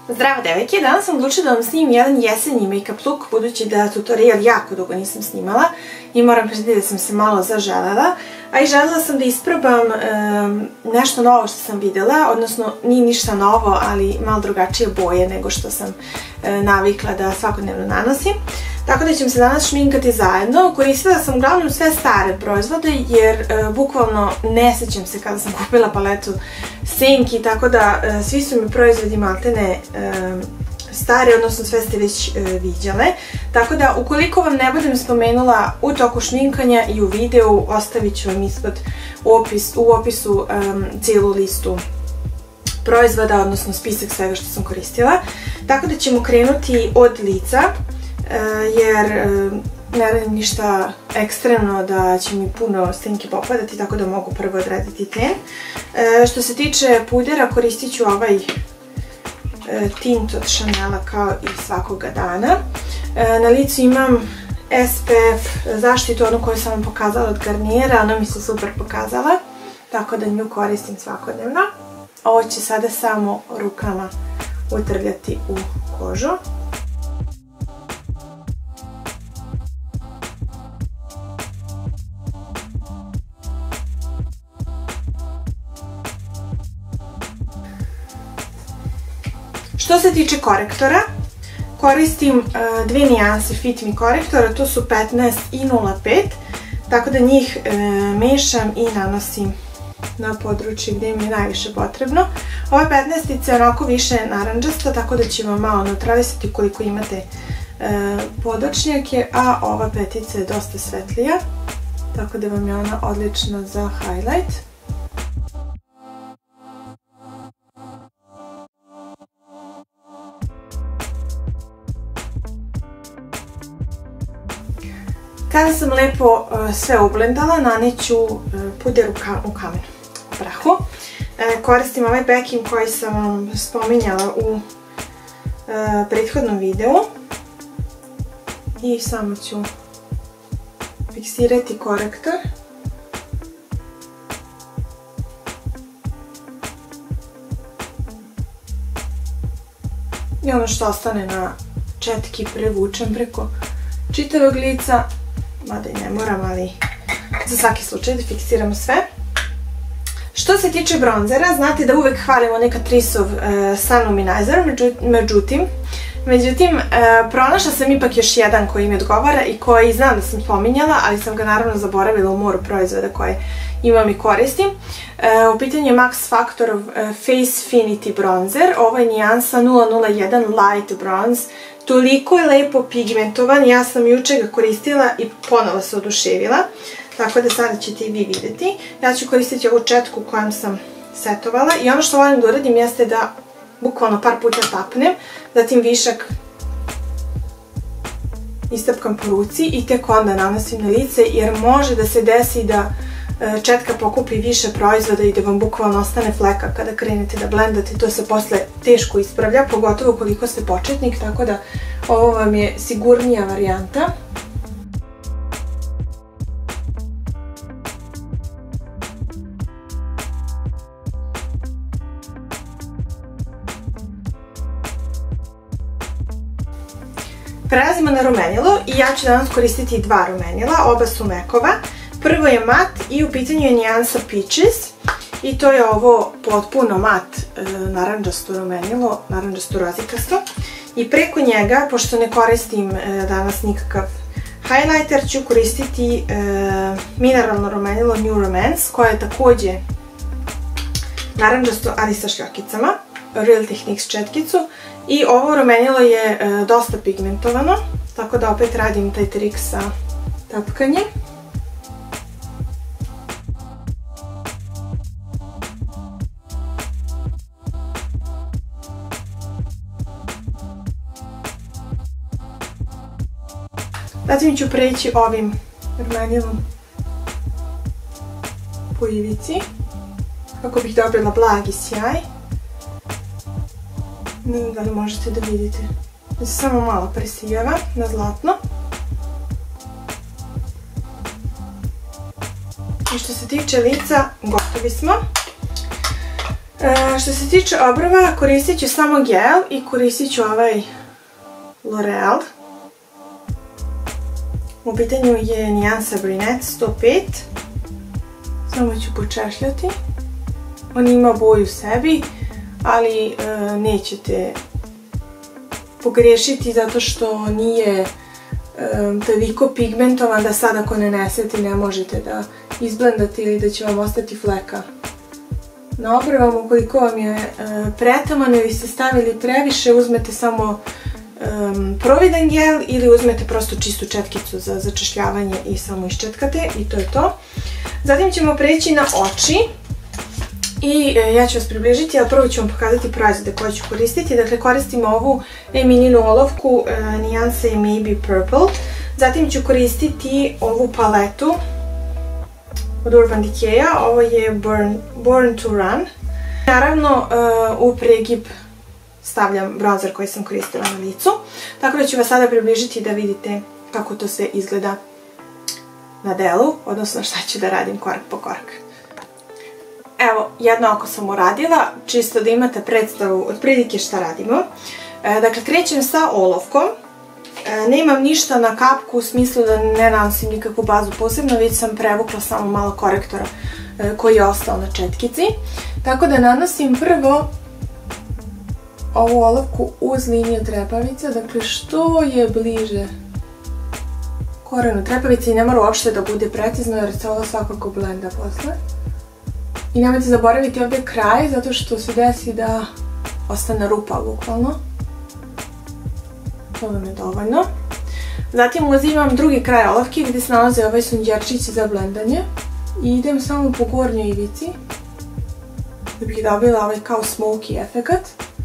Zdravo devojke, danas sam odlučila da vam snimim jedan jesenji make-up look, budući da tutorial jako dugo nisam snimala i moram priznati da sam se malo zaželela, a i želela sam da isprobam nešto novo što sam videla, odnosno nije ništa novo, ali malo drugačije boje nego što sam navikla da svakodnevno nanosim. Tako da ćemo se danas šminkati zajedno. Koristila sam uglavnom sve stare proizvode jer bukvalno ne sećam se kada sam kupila paletu senki, tako da svi su mi proizvodi maltene stari, odnosno sve ste već viđale. Tako da ukoliko vam ne budem spomenula u toku šminkanja i u videu, ostavit ću vam ispod u opisu cijelu listu proizvoda, odnosno spisak svega što sam koristila. Tako da ćemo krenuti od lica, jer ne radim ništa ekstremno da će mi puno senke popadati, tako da mogu prvo odraditi ten. Što se tiče pudera, koristit ću ovaj tint od Chanela kao i svakoga dana. Na licu imam SPF zaštitu, onu koju sam vam pokazala od Garniera, ona mi se super pokazala, tako da nju koristim svakodnevno. Ovo će sada samo rukama utrljati u kožu. Što se tiče korektora, koristim dve nijanse Fit Me korektora, to su 15 i 05, tako da njih mešam i nanosim na područje gdje mi je najviše potrebno. Ova 15-ica je onako više naranđasta, tako da će vam malo neutralisati ukoliko imate podočnjake, a ova petica je dosta svetlija, tako da vam je ona odlična za highlight. Kada sam lepo sve ublendala, naneću puder u kamenu, u prahu. Koristim ovaj backing koji sam vam spominjala u prethodnom videu. I samo ću fiksirati korektor. I ono što ostane na četki prevučem preko čitavog lica. Mada i ne moram, ali za svaki slučaj da fiksiramo sve. Što se tiče bronzera, znate da uvek hvalimo neka Trisov Sun Luminizer, međutim pronašla sam ipak još jedan koji mi odgovara i koji znam da sam spominjala, ali sam ga naravno zaboravila u moru proizvoda koje imam i koristim. U pitanju je Max Factorov Face Finity Bronzer, ovo je nijansa 001 Light Bronze. Toliko je lepo pigmentovan, ja sam juče ga koristila i ponovo se oduševila, tako da sada ćete i vi vidjeti. Ja ću koristiti ovu četku kojom sam setovala i ono što volim da uradim jeste da bukvalno par puta tapnem, zatim višak istapkam po ruci i tek onda nanosim na lice, jer može da se desi da četka pokupi više proizvoda i da vam bukvalno ostane fleka kada krenete da blendate. To se posle teško ispravlja, pogotovo ukoliko ste početnik, tako da ovo vam je sigurnija varijanta. Prelazimo na rumenilo i ja ću danas koristiti dva rumenila, oba su mekova. Prvo je mat i u pitanju je nijansa Peaches i to je ovo potpuno mat naranđasto rumenilo, naranđasto rozikasto. I preko njega, pošto ne koristim danas nikakav highlighter, ću koristiti mineralno rumenilo New Romance, koje je također naranđasto, ali sa šljokicama, Real Techniques četkicu. I ovo rumenilo je dosta pigmentovano, tako da opet radim taj trik sa tapkanjem. Zatim ću preći ovim rumenilom po ivici, kako bih dobila blagi sjaj. Ne znam da li možete da vidite, da se samo malo presijava na zlatno. I što se tiče lica, gotovi smo. Što se tiče obrva, koristit ću samo gel i koristit ću ovaj L'Oreal. U pitanju je nijansa Brunette 105. Samo ću počešljati. On ima boju u sebi, ali nećete pogrešiti zato što nije toliko pigmentovan da sad ako ne nanesete ne možete da izblendate ili da će vam ostati fleka na obrvama. Ukoliko vam je pretaman ili ste stavili previše, uzmete samo providan gel ili uzmete prosto čistu četkicu za začešljavanje i samo iščetkate i to je to. Zatim ćemo preći na oči i ja ću vas približiti, ali prvo ću vam pokazati proizvode koje ću koristiti. Dakle, koristim ovu mininu olovku nijanse Maybe Purple. Zatim ću koristiti ovu paletu od Urban Decaya, ovo je Born to Run. Naravno, u pregib stavljam bronzer koji sam koristila na licu, tako da ću vas sada približiti da vidite kako to sve izgleda na delu, odnosno šta ću da radim korak po korak. Evo, jedno oko sam uradila, čisto da imate predstavu otprilike šta radimo. Dakle, krećem sa olovkom. Nemam ništa na kapku u smislu da ne nanosim nikakvu bazu posebno, već sam prevukla samo malo korektora koji je ostao na četkici. Tako da nanosim prvo ovu olovku uz liniju trepavice, dakle što je bliže korenu trepavice i ne mora uopšte da bude precizno jer se ovo svakako blenda posle. I nemojte zaboraviti ovdje kraj zato što se desi da ostane rupa bukvalno. To vam je dovoljno. Zatim uzimam drugi kraj olovke gdje se nalaze ovaj sunđerčić za blendanje i idem samo po gornjoj ivici da bih dobila ovaj kao smoky efekat.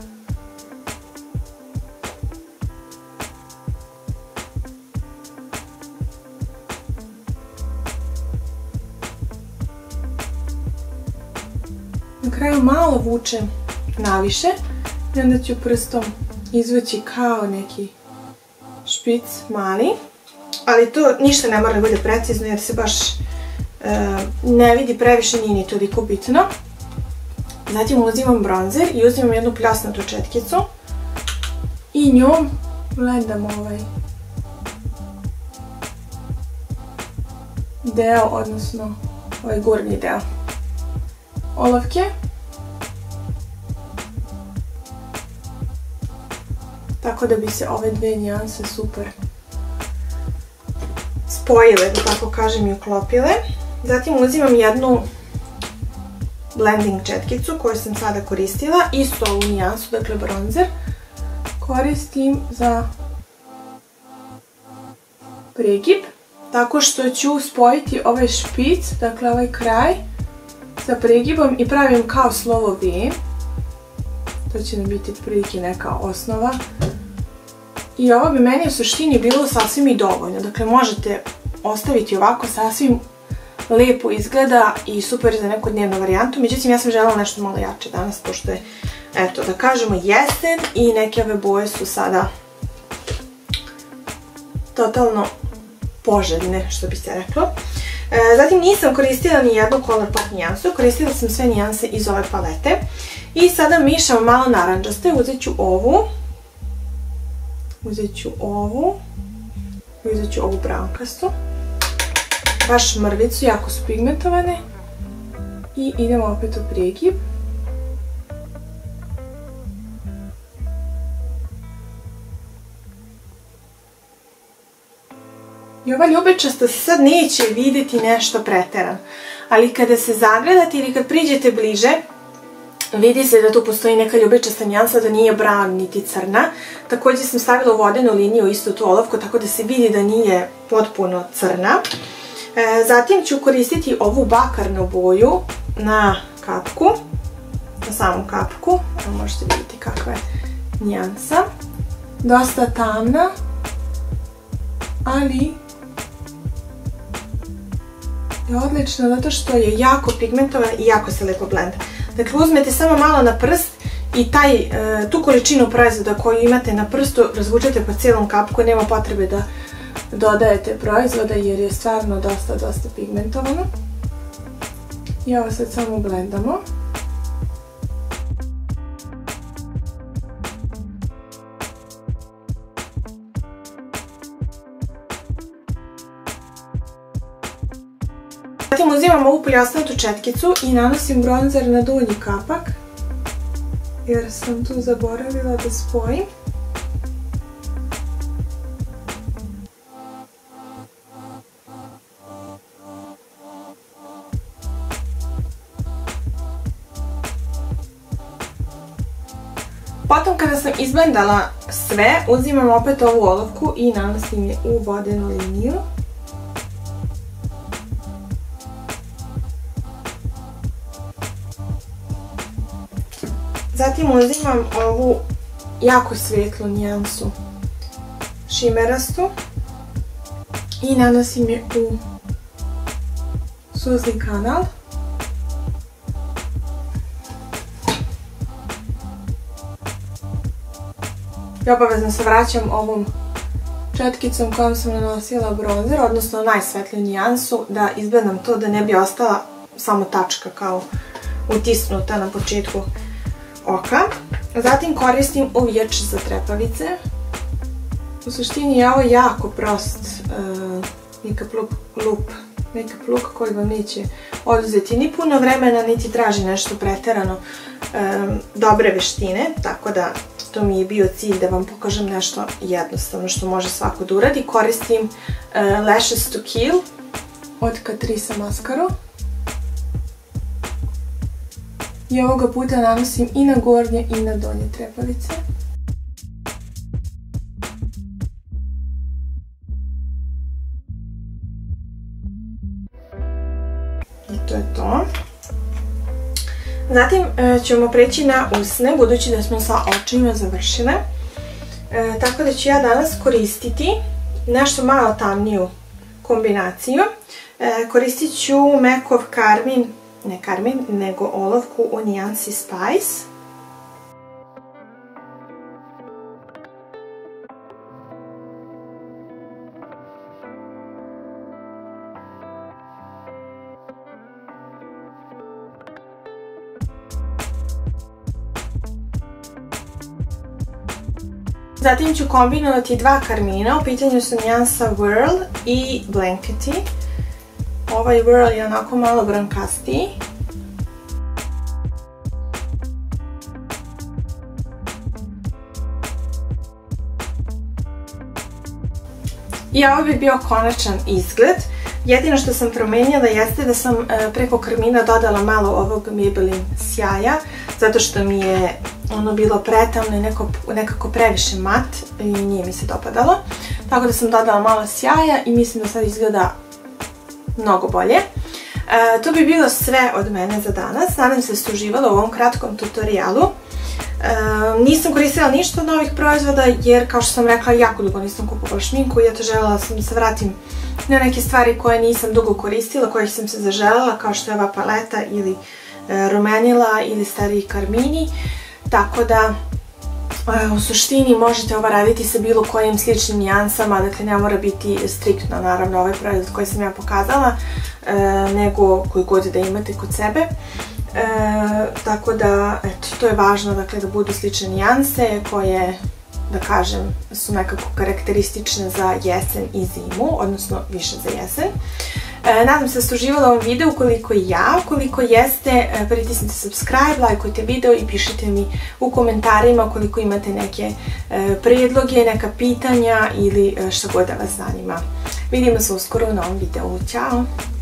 Na kraju malo vučem naviše i onda ću prstom izvući kao neki špic mali, ali to ništa ne mora da bude precizno jer se baš ne vidi previše, nije ni toliko bitno. Zatim uzimam bronzer i uzimam jednu pljasnatu četkicu i njom blendam ovaj deo, odnosno ovaj gornji deo olovke. Tako da bi se ove dve nijanse super spojile, da tako kažem, i uklopile. Zatim uzimam jednu blending četkicu koju sam sada koristila, isto ovu nijansu, dakle bronzer. Koristim za pregib, tako što ću spojiti ovaj špic, dakle ovaj kraj, sa pregibom i pravim kao slovo V. To će nam biti otprilike neka osnova. I ovo bi meni u suštini bilo sasvim i dovoljno. Dakle, možete ostaviti ovako, sasvim lijepo izgleda i super za neku dnevnu varijantu. Međutim, ja sam željela nešto malo jače danas, pošto je, eto, da kažemo, jesen i neke ove boje su sada totalno poželjne, što bi se reklo. Zatim nisam koristila ni jednu Color Pop nijansu, koristila sam sve nijanse iz ove palete. I sada mišam malo naranđaste, uzet ću ovu i uzet ću ovu braunkastu. Baš mrvicu, jako su pigmentovane. I idemo opet u pregib. I ova ljubičasta se sad neće vidjeti nešto preterano, ali kada se zagledate ili kad priđete bliže, vidi se da tu postoji neka ljubičasta nijansa, da nije brown niti crna. Također sam stavila u vodenu liniju istu tu olovku, tako da se vidi da nije potpuno crna. Zatim ću koristiti ovu bakarnu boju na kapku, na samom kapku. Evo možete vidjeti kakva je nijansa. Dosta tamna, ali je odlična zato što je jako pigmentovana i jako se lepo blenda. Dakle, uzmete samo malo na prst i tu količinu proizvoda koju imate na prstu razvučete po cijelom kapku, nema potrebe da dodajete proizvoda jer je stvarno dosta pigmentovano. I ovo sad samo blendamo. ovu poljasnatu četkicu i nanosim bronzer na donji kapak, jer sam tu zaboravila da spojim. Potom kada sam izblendala sve, uzimam opet ovu olovku i nanosim je u vodenu liniju. Zatim uzimam ovu jako svetlu nijansu šimerastu i nanosim je u suzni kanal. I obavezno se vraćam ovom četkicom kojom sam nanosila bronzer, odnosno najsvetliju nijansu, da izblendam to da ne bi ostala samo tačka kao utisnuta na početku oka. Zatim koristim uvijač za trepavice. U suštini je ovo jako prost make-up look koji vam neće oduzeti ni puno vremena, niti traži nešto preterano dobre veštine, tako da to mi je bio cilj da vam pokažem nešto jednostavno što može svako da uradi. Koristim Lashes to Kill od Catrice maskaru. I ovoga puta nanosim i na gornje i na donje trepavice. I to je to. Zatim ćemo preći na usne, budući da smo sa očima završile. Tako da ću ja danas koristiti nešto malo tamniju kombinaciju. Koristit ću MAC-ov Carmine, nego olovku u nijansi Spice. Zatim ću kombinovati dva karmina, u pitanju su nijansa Whirl i Blankety. Ovaj Whirl je onako malo brankastiji. I ovo bi bio konačan izgled. Jedino što sam promenila jeste da sam preko karmina dodala malo ovog Maybelline sjaja, zato što mi je ono bilo pretamno i nekako previše mat i nije mi se dopadalo. Tako da sam dodala malo sjaja i mislim da sad izgleda mnogo bolje. To bi bilo sve od mene za danas. Nadam se da ste uživali u ovom kratkom tutorijalu. Nisam koristila ništa od novih proizvoda jer, kao što sam rekla, jako dugo nisam kupovala šminku i eto, željela sam da se vratim na neke stvari koje nisam dugo koristila, kojih sam se zaželjela, kao što je ova paleta ili rumenila ili stariji karmini. Tako da, u suštini možete ovo raditi sa bilo kojim sličnim nijansama, dakle ne mora biti striktno, naravno, ovaj proizvod koji sam ja pokazala, nego koji god da imate kod sebe. Tako da, eto, to je važno, dakle, da budu slične nijanse koje, da kažem, su nekako karakteristične za jesen i zimu, odnosno više za jesen. Nadam se da ste uživali u ovom videu, ukoliko i ja. Ukoliko jeste, pritisnite subscribe, lajkujte video i pišite mi u komentarima ukoliko imate neke prijedloge, neka pitanja ili šta god da vas zanima. Vidimo se uskoro u novom videu. Ćao!